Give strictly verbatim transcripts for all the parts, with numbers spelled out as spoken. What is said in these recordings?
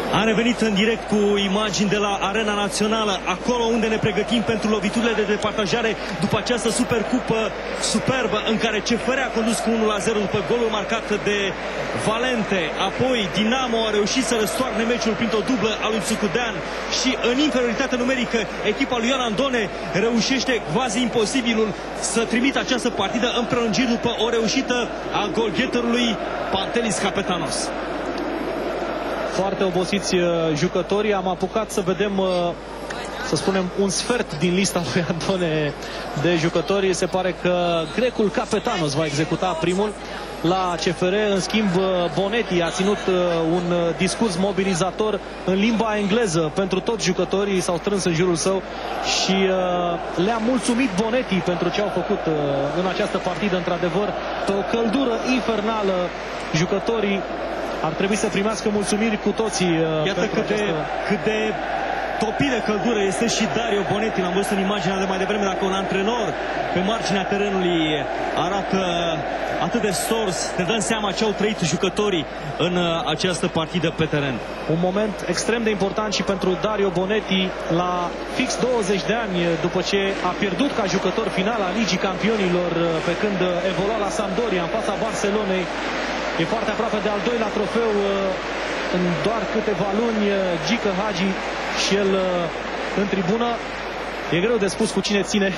Am revenit în direct cu imagini de la Arena Națională, acolo unde ne pregătim pentru loviturile de departajare după această supercupă superbă în care C F R a condus cu unu la zero după golul marcat de Valente. Apoi Dinamo a reușit să răstoarne meciul printr-o dublă a lui Țucudean și în inferioritate numerică echipa lui Ioan Andone reușește quasi imposibilul să trimită această partidă în prelungiri după o reușită a golgheterului Pantelis Capetanos. Foarte obosiți uh, jucătorii. Am apucat să vedem, uh, să spunem, un sfert din lista lui Andone de jucători. Se pare că grecul Capetanos va executa primul la C F R. În schimb, Bonetti a ținut uh, un discurs mobilizator în limba engleză pentru toți jucătorii. S-au strâns în jurul său și uh, le-a mulțumit Bonetti pentru ce au făcut uh, în această partidă. Într-adevăr, pe o căldură infernală, jucătorii ar trebui să primească mulțumiri cu toții. Iată cât de, această... cât de topit de căldură este și Dario Bonetti. L-am văzut în imaginea de mai devreme. Dacă un antrenor pe marginea terenului arată atât de stors, ne dăm seama ce au trăit jucătorii în această partidă pe teren. Un moment extrem de important și pentru Dario Bonetti la fix douăzeci de ani după ce a pierdut ca jucător final al Ligii Campionilor pe când evolua la Sampdoria în fața Barcelonei. E foarte aproape de al doilea trofeu în doar câteva luni. Gică Hagi și el în tribună. E greu de spus cu cine ține.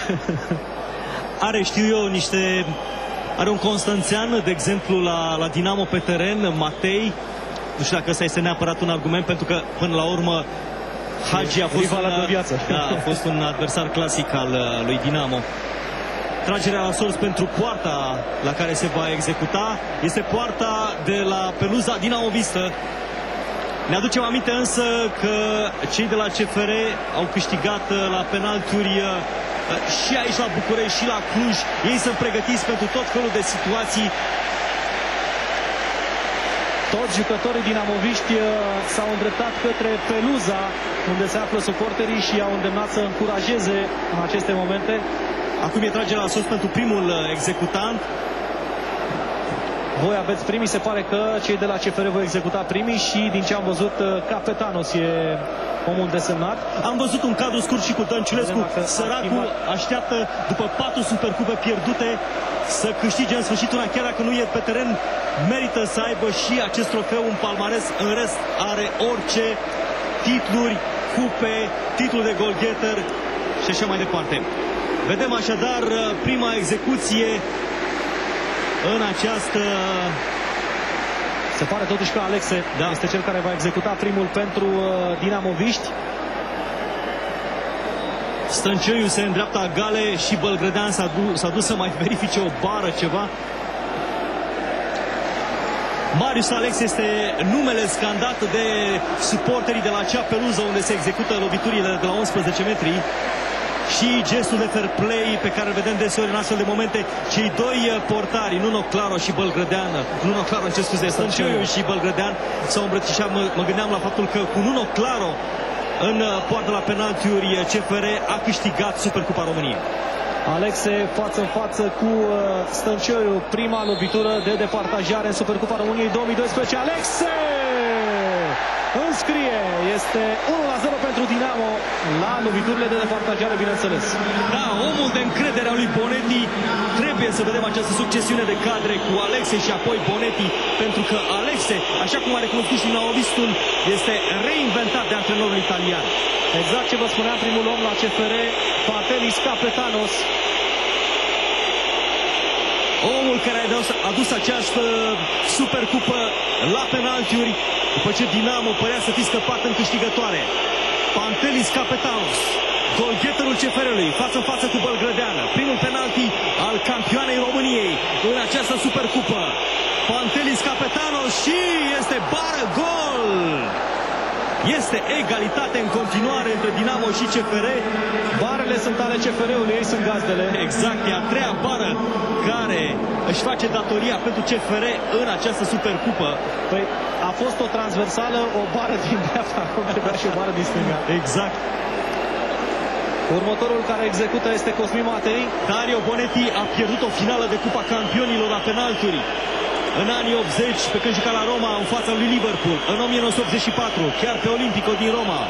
Are, știu eu, niște... Are un constanțean, de exemplu, la, la Dinamo pe teren, Matei. Nu știu dacă ăsta este neapărat un argument, pentru că, până la urmă, Hagi a fost, un, viață. Da, a fost un adversar clasic al lui Dinamo. Tragerea la sorți pentru poarta la care se va executa este poarta de la peluza dinamovistă. Ne aducem aminte însă că cei de la C F R au câștigat la penaltiuri și aici la București și la Cluj. Ei sunt pregătiți pentru tot felul de situații. Toți jucătorii dinamoviști s-au îndreptat către peluza unde se află suporterii și i-au îndemnat să încurajeze în aceste momente. Acum e tragerea la sos pentru primul executant. Voi aveți primii, se pare că cei de la C F R vor executa primii și din ce am văzut, Capetanos e omul desemnat. Am văzut un cadru scurt și cu Dănciulescu. Săracul așteaptă după patru supercupe pierdute să câștige în sfârșit una, chiar dacă nu e pe teren, merită să aibă și acest trofeu, un palmares. În rest are orice titluri, cupe, titlul de golgheter și așa mai departe. Vedem așadar prima execuție în această... Se pare totuși că Alexe da. este cel care va executa primul pentru uh, dinamoviști. Stăncioiu se îndreaptă a gale și Bălgrădean s-a dus, dus să mai verifice o bară, ceva. Marius Alexe este numele scandat de suporterii de la acea peluză unde se execută loviturile de la unsprezece metri. Și gestul de fair play pe care îl vedem deseori în astfel de momente. Cei doi portari, Nuno Claro și Bălgrădean, Nuno Claro, ce scuze, Stăncioiu și Bălgrădean s-au îmbrățișat. Mă, mă gândeam la faptul că cu Nuno Claro în poartă la penaltiuri C F R a câștigat Supercupa României. Alexe față în față cu uh, Stăncioiu, prima lovitură de departajare în Supercupa României două mii doisprezece. Alexe înscrie, este unu la zero pentru Dinamo la loviturile de departajare, bineînțeles. Da, omul de încredere a lui Bonetti. Trebuie să vedem această succesiune de cadre cu Alexe și apoi Bonetti, pentru că Alexe, așa cum a recunoscut și dinamovistul, este reinventat de antrenorul italian. Exact ce vă spuneam, primul om la C F R, Pantelis Capetanos. Omul care a adus, a adus această supercupă la penaltiuri după ce Dinamo părea să fi scăpat în câștigătoare. Pantelis Capetanos, golgheterul C F R-ului, față în față cu Bălgrădean. Primul penalti al campioanei României în această supercupă. Pantelis Capetanos și este bară, gol! Este egalitate în continuare între Dinamo și C F R. Barele sunt ale C F R-ului, ei sunt gazdele. Exact, e a treia bară care își face datoria pentru C F R în această supercupă. Păi a fost o transversală, o bară din dreapta, acum trebuia și o bară din stânga. Exact. Următorul care execută este Cosmin Matei. Dario Bonetti a pierdut o finală de Cupa Campionilor la penalturi. în anii optzeci, pe când juca la Roma în fața lui Liverpool, în o mie nouă sute optzeci și patru, chiar pe Olimpico din Roma.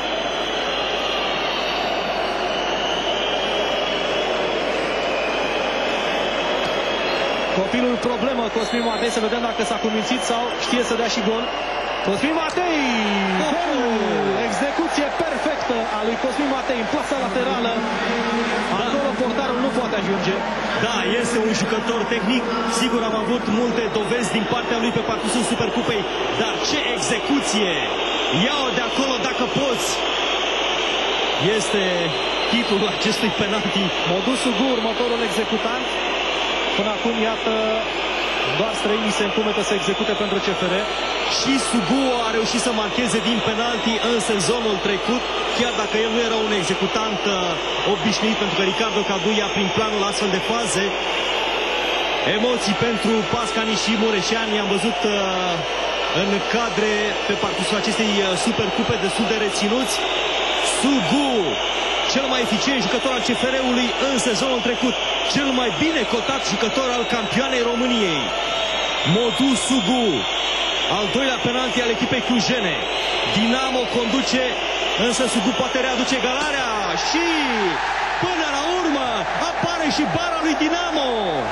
Copilul problemă, Cosmin Matei, să vedem dacă s-a cumințit sau știe să dea și gol. Cosmin Matei! Gol! Execuție perfectă a lui Cosmin Matei în plasa laterală. Acolo portarul nu poate ajunge. Da, este un jucător tehnic. Sigur, am avut multe dovezi din partea lui pe parcursul Supercupei, dar ce execuție! Ia-o de acolo dacă poți! Este hitul acestui penalti. Modus Sugu, următorul executant. Până acum, iată, doar străinii se încumetă să execute pentru C F R. Și Sugu a reușit să marcheze din penalti în sezonul trecut, chiar dacă el nu era un executant uh, obișnuit, pentru că Ricardo Cadu ia prin planul astfel de faze. Emoții pentru Pascani și Mureșani, am văzut uh, în cadre pe parcursul acestei uh, Supercupe destul de reținuți. Sugu, cel mai eficient jucător al C F R-ului în sezonul trecut, cel mai bine cotat jucător al campioanei României. Modus Sugu, al doilea penalti al echipei clujene. Dinamo conduce, însă Sugu poate readuce egalarea și până la urmă apare și bara lui Dinamo.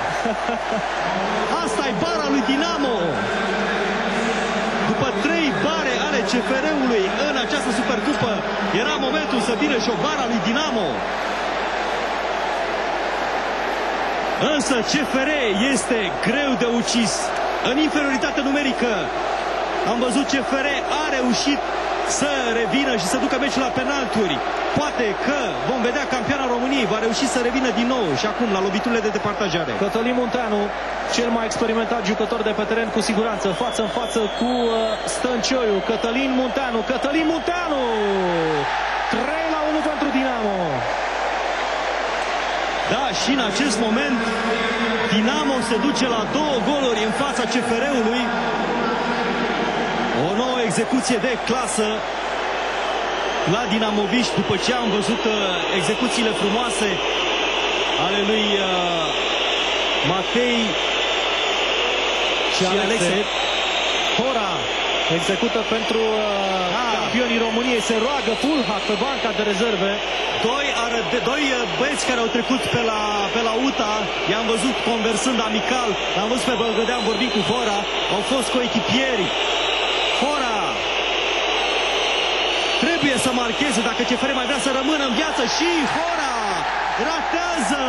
Asta e bara lui Dinamo. După trei bare ale C F R-ului în această Supercupă, era momentul să vină și o bara lui Dinamo. Însă C F R este greu de ucis. În inferioritate numerică am văzut C F R a reușit să revină și să ducă meciul la penalturi. Poate că vom vedea campioana României va reuși să revină din nou și acum la loviturile de departajare. Cătălin Munteanu, cel mai experimentat jucător de pe teren, cu siguranță, față în față cu uh, Stăncioiu. Cătălin Munteanu, Cătălin Munteanu! trei la unu pentru Dinamo. Da, și în acest moment Dinamo se duce la două goluri în fața C F R-ului. O nouă execuție de clasă la dinamoviști, după ce am văzut uh, execuțiile frumoase ale lui uh, Matei și, și Alexe. Hora execută pentru uh, ah. campionii României. Se roagă Fulhat pe banca de rezerve. Doi, ară, doi băieți care au trecut pe la, pe la U T A, i-am văzut conversând amical, am văzut pe Bălgădean vorbind cu Hora, au fost coechipieri. Hora trebuie să marcheze dacă C F R mai vrea să rămână în viață și Hora ratează.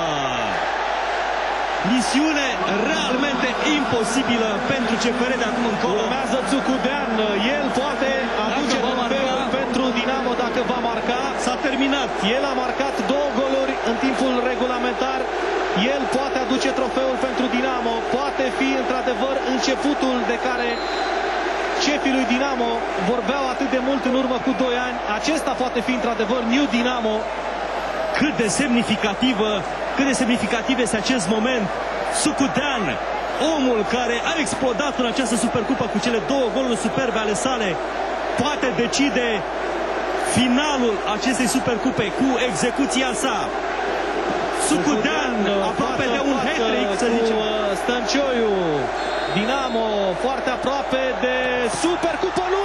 Misiune realmente imposibilă pentru C F R de acum încolo. Urmează Țucudean, el poate aduce trofeul pentru Dinamo dacă va marca. S-a terminat. El a marcat două goluri în timpul regulamentar. El poate aduce trofeul pentru Dinamo. Poate fi într-adevăr începutul de care șefii lui Dinamo vorbeau atât de mult în urmă cu doi ani. Acesta poate fi într-adevăr New Dinamo. Cât de semnificativă, cât de semnificativ este acest moment. Sucudean, omul care a explodat în această Supercupă cu cele două goluri superbe ale sale, poate decide finalul acestei Supercupe cu execuția sa. Sucudean, aproape de un hat-trick, să zicem. Stăncioiu, Dinamo foarte aproape de Supercupă, nu!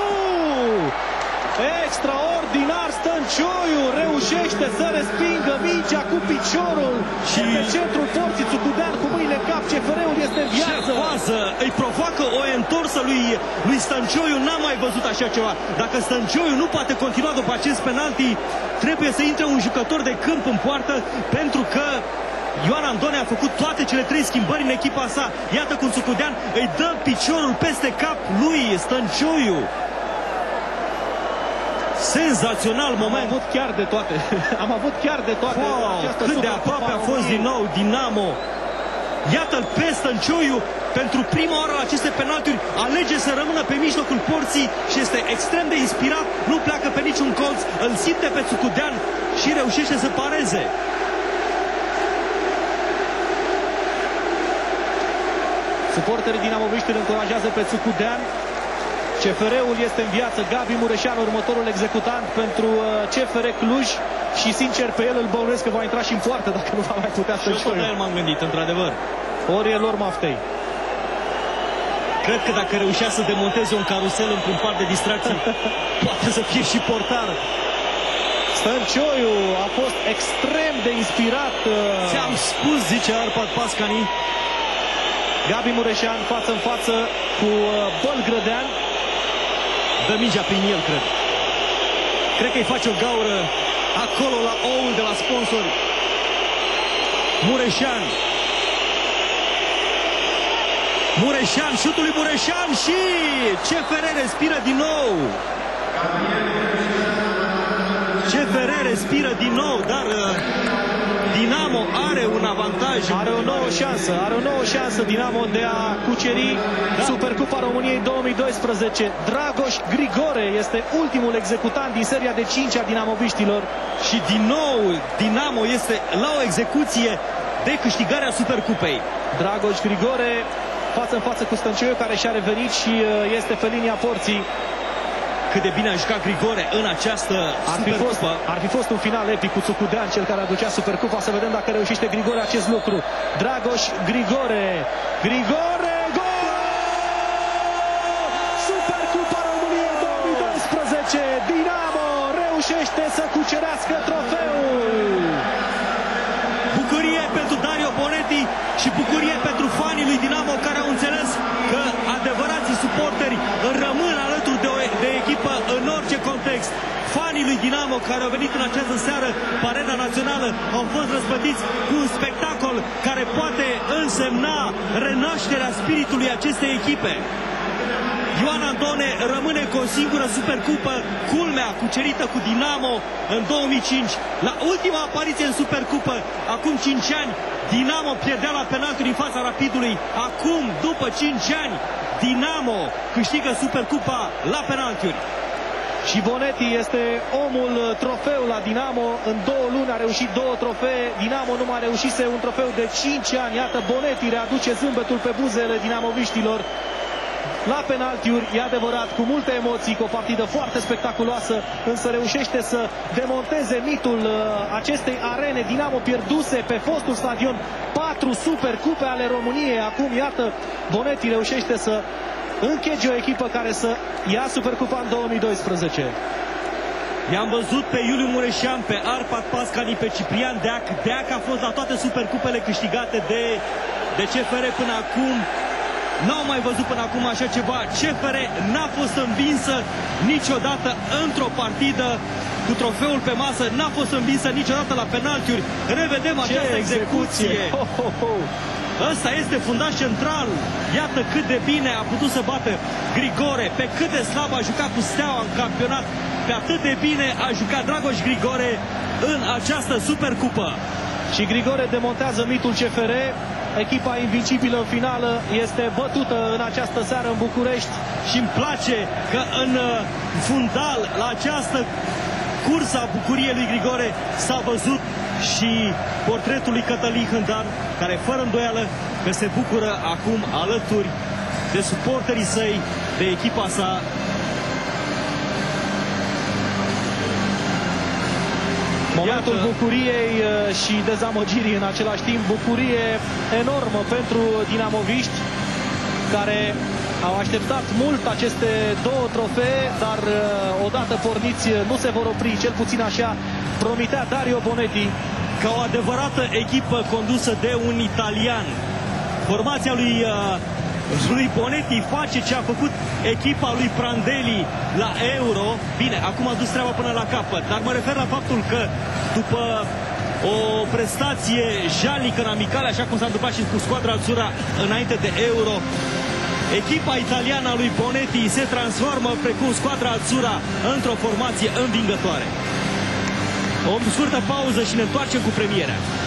Extraordinar, Stăncioiu reușește să respingă mingea cu piciorul și pe centrul porții. Țucudean cu mâinile în cap, C F R-ul este în viață. Ce fază! Îi provoacă o întorsă lui, lui Stăncioiu, n-am mai văzut așa ceva. Dacă Stăncioiu nu poate continua după acest penalti, trebuie să intre un jucător de câmp în poartă, pentru că Ioan Andone a făcut toate cele trei schimbări în echipa sa. Iată cum Țucudean îi dă piciorul peste cap lui Stăncioiu. Senzațional moment. Am avut chiar de toate. Am avut chiar de toate. Wow, cât de aproape a fost din nou Dinamo. Iată-l pe Stăncioiu. Pentru prima oară la aceste penalturi alege să rămână pe mijlocul porții și este extrem de inspirat. Nu pleacă pe niciun colț. Îl simte pe Țucudean și reușește să pareze. Suporterii dinamoviști îl încurajează pe Țucudean. C F R-ul este în viață. Gabi Mureșan, următorul executant pentru C F R Cluj. Și sincer, pe el îl bănuiesc că va intra și în poartă dacă nu va mai putea să-și Și eu m-am gândit, într-adevăr. Ori e lor Maftei. Cred că dacă reușea să demonteze un carusel într-un parc de distracții, poate să fie și portar. Stăncioiu a fost extrem de inspirat. Ți-am spus, zice Arpad Pascani. Gabi Mureșan față în față cu Bălgrădean. Dă mingea prin el, cred. Cred că îi face o gaură acolo la oul de la sponsor. Mureșan. Mureșan, șutul lui Mureșan și C F R respiră din nou. C F R respiră din nou, dar Dinamo are un avantaj. Are o nouă șansă, are o nouă șansă Dinamo de a cuceri da. Supercupa României două mii doisprezece. Dragoș Grigore este ultimul executant din seria de cinci a dinamoviștilor. Și din nou Dinamo este la o execuție de câștigarea Supercupei. Dragoș Grigore față în față cu Stăncioiu, care și-a revenit și este pe linia porții. Cât de bine a jucat Grigore în această ar fi, fost, ar fi fost un final epic cu Țucudean, cel care aducea Supercupa. Să vedem dacă reușește Grigore acest lucru. Dragoș Grigore. Grigore, gol! Supercupa României două mii doisprezece. Dinamo reușește să cucerească trofeul. Bucurie pentru Dario Bonetti și bucurie pentru fanii lui Dinamo, care au înțeles că adevărații suporteri rămân alături de, o, de echipă în orice context. Fanii lui Dinamo care au venit în această seară pe Arena Națională au fost răspătiți cu un spectacol care poate însemna renașterea spiritului acestei echipe. Ioan Andone rămâne cu o singură Supercupă, culmea cucerită cu Dinamo în două mii cinci. La ultima apariție în Supercupă, acum cinci ani, Dinamo pierdea la penalturi în fața Rapidului. Acum, după cinci ani, Dinamo câștigă Supercupa la penalturi. Și Bonetti este omul trofeu la Dinamo. În două luni a reușit două trofee. Dinamo nu mai reușise un trofeu de cinci ani. Iată, Bonetti readuce zâmbetul pe buzele dinamoviștilor. La penaltiuri, e adevărat, cu multe emoții, cu o partidă foarte spectaculoasă, însă reușește să demonteze mitul uh, acestei arene. Dinamo pierduse pe fostul stadion patru supercupe ale României. Acum, iată, Bonetti reușește să închege o echipă care să ia Supercupa în două mii doisprezece. I-am văzut pe Iuliu Mureșan, pe Arpad Pascani, pe Ciprian Deac. Deac a fost la toate supercupele câștigate de, de C F R până acum. N-au mai văzut până acum așa ceva. C F R n-a fost învinsă niciodată într-o partidă cu trofeul pe masă. N-a fost învinsă niciodată la penaltiuri. Revedem această execuție. execuție. Ho, ho, ho. Ăsta este fundaș central. Iată cât de bine a putut să bată Grigore. Pe cât de slab a jucat cu Steaua în campionat, pe atât de bine a jucat Dragoș Grigore în această Supercupă. Și Grigore demontează mitul C F R. Echipa invincibilă în finală este bătută în această seară în București. Și îmi place că în fundal, la această cursă a bucuriei lui Grigore, s-a văzut și portretul lui Cătălin Hândan, care fără îndoială că se bucură acum alături de suporterii săi, de echipa sa. Momentul Iată. bucuriei și dezamăgirii în același timp. Bucurie enormă pentru dinamoviști, care au așteptat mult aceste două trofee, dar odată porniți nu se vor opri, cel puțin așa promitea Dario Bonetti. Ca o adevărată echipă condusă de un italian, formația lui lui Bonetti face ce a făcut echipa lui Prandelli la Euro. Bine, acum a dus treaba până la capăt, dar mă refer la faptul că după o prestație jalnică în amicale, așa cum s-a întâmplat și cu squadra azzurra înainte de Euro, echipa italiană a lui Bonetti se transformă, precum squadra azzurra, într-o formație învingătoare. O scurtă pauză și ne întoarcem cu premierea.